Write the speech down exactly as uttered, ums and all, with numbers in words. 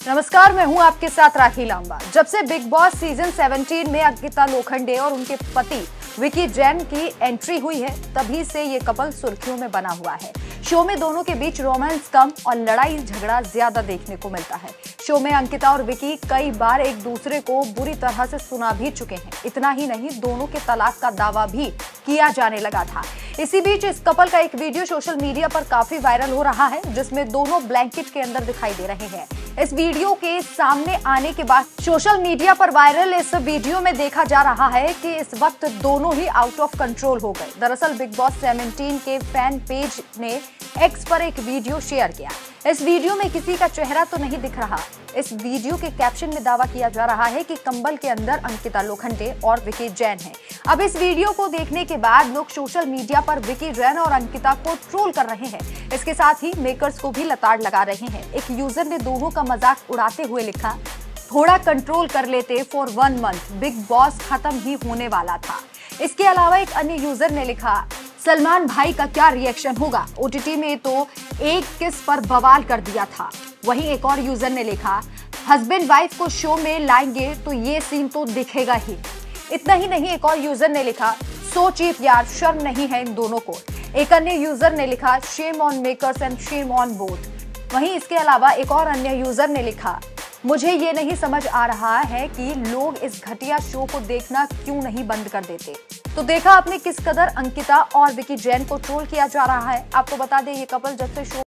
नमस्कार, मैं हूं आपके साथ राखी लांबा। जब से बिग बॉस सीजन सत्रह में अंकिता लोखंडे और उनके पति विकी जैन की एंट्री हुई है, तभी से ये कपल सुर्खियों में बना हुआ है। शो में दोनों के बीच रोमांस कम और लड़ाई झगड़ा ज्यादा देखने को मिलता है। शो में अंकिता और विकी कई बार एक दूसरे को बुरी तरह से सुना भी चुके हैं। इतना ही नहीं, दोनों के तलाक का दावा भी किया जाने लगा था। इसी बीच इस कपल का एक वीडियो सोशल मीडिया पर काफी वायरल हो रहा है, जिसमें दोनों ब्लैंकेट के अंदर दिखाई दे रहे हैं। इस वीडियो के सामने आने के बाद सोशल मीडिया पर वायरल इस वीडियो में देखा जा रहा है कि इस वक्त दोनों ही आउट ऑफ कंट्रोल हो गए। दरअसल बिग बॉस सत्रह के फैन पेज ने एक्स पर एक वीडियो शेयर किया। इस वीडियो में किसी का चेहरा तो नहीं दिख रहा। इस वीडियो के कैप्शन में दावा किया जा रहा है कि कंबल के अंदर अंकिता लोखंडे और विकी जैन हैं। अब इस वीडियो को देखने के बाद लोग सोशल मीडिया पर विकी जैन और अंकिता को ट्रोल कर रहे हैं। इसके साथ ही मेकर्स को भी लताड़ लगा रहे हैं। एक यूजर ने दोनों का मजाक उड़ाते हुए लिखा, थोड़ा कंट्रोल कर लेते for one month, Bigg Boss खत्म ही होने वाला था। इसके अलावा एक अन्य यूजर ने लिखा, सलमान भाई का क्या रिएक्शन होगा, ओटीटी में तो एक किस पर बवाल कर दिया था। वहीं एक और यूजर ने लिखा, हस्बैंड वाइफ को शो में लाएंगे तो ये सीन तो दिखेगा ही। इतना ही नहीं, एक और यूजर ने लिखा, सो चीप यार, शर्म नहीं है इन दोनों को। एक अन्य यूजर ने लिखा, shame on makers and shame on both. वहीं इसके अलावा एक और अन्य यूजर ने लिखा, मुझे ये नहीं समझ आ रहा है कि लोग इस घटिया शो को देखना क्यों नहीं बंद कर देते। तो देखा आपने किस कदर अंकिता और विकी जैन को ट्रोल किया जा रहा है। आपको बता दें, ये कपल जब से शो